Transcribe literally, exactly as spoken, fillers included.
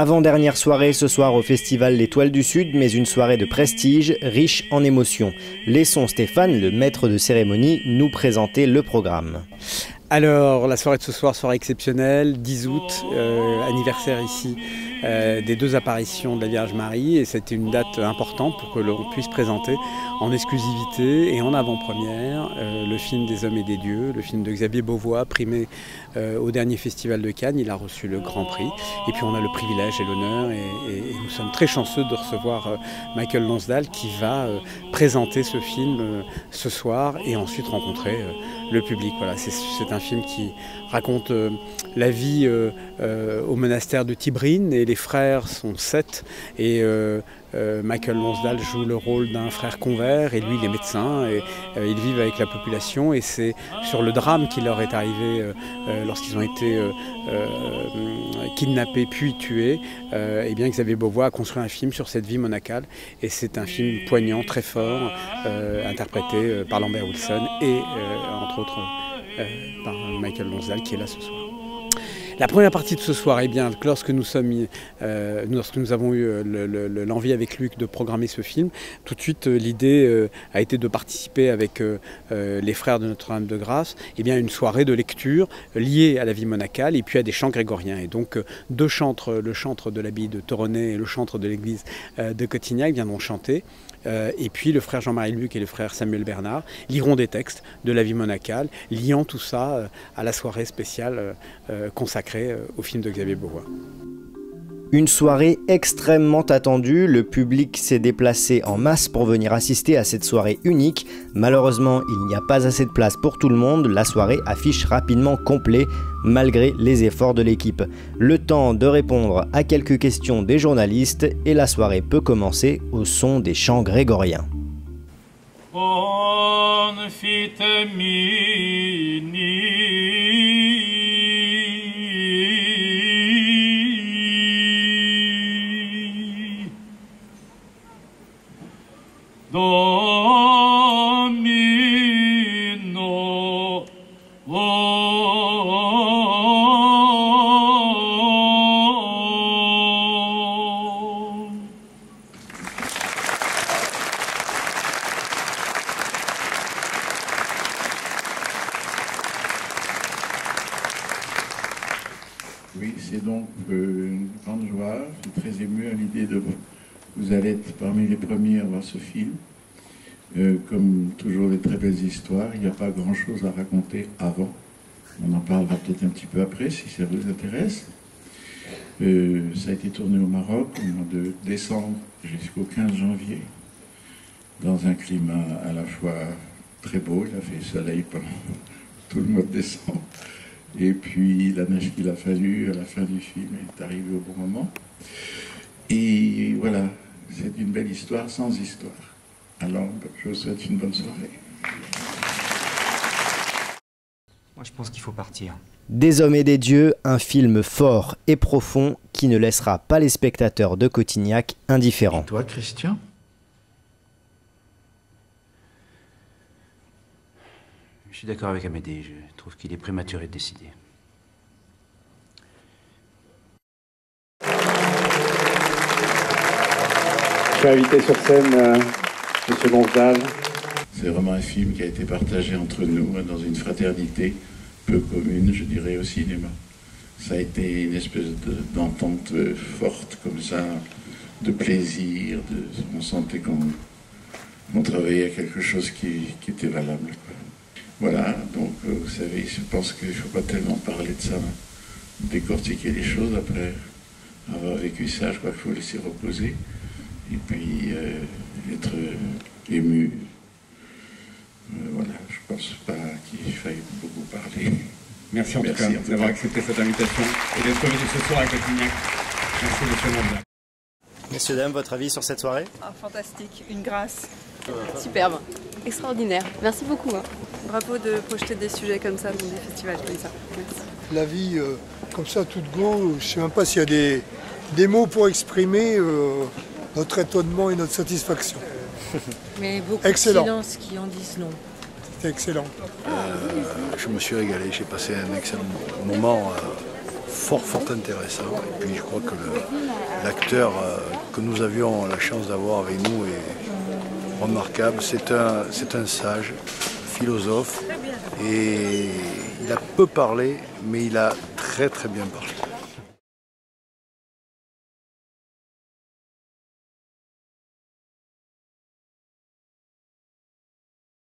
Avant-dernière soirée ce soir au Festival L'Étoile du Sud, mais une soirée de prestige, riche en émotions. Laissons Stéphane, le maître de cérémonie, nous présenter le programme. Alors, la soirée de ce soir sera exceptionnelle, dix août, euh, anniversaire ici euh, des deux apparitions de la Vierge Marie, et c'était une date importante pour que l'on puisse présenter en exclusivité et en avant-première euh, le film des hommes et des dieux, le film de Xavier Beauvois, primé euh, au dernier festival de Cannes. Il a reçu le grand prix, et puis on a le privilège et l'honneur, et, et, et nous sommes très chanceux de recevoir euh, Michael Lonsdale qui va euh, présenter ce film euh, ce soir et ensuite rencontrer euh, le public. Voilà, c'est un film qui raconte euh, la vie euh, euh, au monastère de Tibrine, et les frères sont sept, et euh, euh, Michael Lonsdale joue le rôle d'un frère convert, et lui il est médecin, et euh, ils vivent avec la population, et c'est sur le drame qui leur est arrivé euh, euh, lorsqu'ils ont été euh, euh, kidnappés puis tués. Euh, et bien Xavier Beauvois a construit un film sur cette vie monacale, et c'est un film poignant, très fort, euh, interprété euh, par Lambert Wilson et euh, entre autres euh, par Michael Lonsdale qui est là ce soir. La première partie de ce soir, eh bien, lorsque nous sommes, euh, lorsque nous avons eu l'envie avec Luc de programmer ce film, tout de suite euh, l'idée euh, a été de participer avec euh, euh, les frères de Notre-Dame de Grâce, eh bien, une soirée de lecture liée à la vie monacale et puis à des chants grégoriens. Et donc euh, deux chantres, le chantre de l'abbaye de Toronnet et le chantre de l'église euh, de Cotignac viendront chanter. Euh, et puis le frère Jean-Marie Luc et le frère Samuel Bernard liront des textes de la vie monacale, liant tout ça euh, à la soirée spéciale euh, consacrée euh, au film de Xavier Beauvois. Une soirée extrêmement attendue, le public s'est déplacé en masse pour venir assister à cette soirée unique. Malheureusement, il n'y a pas assez de place pour tout le monde, la soirée affiche rapidement complet, malgré les efforts de l'équipe. Le temps de répondre à quelques questions des journalistes, et la soirée peut commencer au son des chants grégoriens. Domino, oui, c'est donc euh, une grande joie. Je suis très ému à l'idée de vous allez être parmi les premiers à voir ce film. Euh, comme toujours les très belles histoires, il n'y a pas grand-chose à raconter avant. On en parlera peut-être un petit peu après, si ça vous intéresse. Euh, ça a été tourné au Maroc, au mois de décembre jusqu'au quinze janvier, dans un climat à la fois très beau. Il a fait soleil pendant tout le mois de décembre. Et puis la neige qu'il a fallu à la fin du film est arrivée au bon moment. Et voilà, c'est une belle histoire sans histoire. Alors, je vous souhaite une bonne soirée. Moi, je pense qu'il faut partir. Des hommes et des dieux, un film fort et profond qui ne laissera pas les spectateurs de Cotignac indifférents. Et toi, Christian ? Je suis d'accord avec Amédée, je trouve qu'il est prématuré de décider. Je suis invité sur scène euh, M. Lonsdale. C'est vraiment un film qui a été partagé entre nous, dans une fraternité peu commune, je dirais, au cinéma. Ça a été une espèce d'entente forte, comme ça, de plaisir, de, on sentait qu'on on travaillait à quelque chose qui, qui était valable, quoi. Voilà, donc euh, vous savez, je pense qu'il ne faut pas tellement parler de ça, décortiquer les choses après avoir vécu ça. Je crois qu'il faut laisser reposer et puis euh, être euh, ému. Euh, voilà, je ne pense pas qu'il faille beaucoup parler. Merci en Merci tout cas d'avoir accepté cette invitation et d'être venu ce soir à Cotignac. Merci monsieur Lonsdale. Messieurs, dames, votre avis sur cette soirée? Ah, fantastique, une grâce. Superbe, extraordinaire. Merci beaucoup. Hein. Bravo de projeter des sujets comme ça dans des festivals comme ça. Merci. La vie euh, comme ça, toute go, je ne sais même pas s'il y a des, des mots pour exprimer euh, notre étonnement et notre satisfaction. Mais beaucoup excellent. de silences qui en disent non. C'était excellent. Euh, je me suis régalé, j'ai passé un excellent moment. Euh, fort, fort intéressant. Et puis je crois que l'acteur euh, que nous avions la chance d'avoir avec nous est remarquable. C'est un, c'est un sage, philosophe, et il a peu parlé, mais il a très très bien parlé.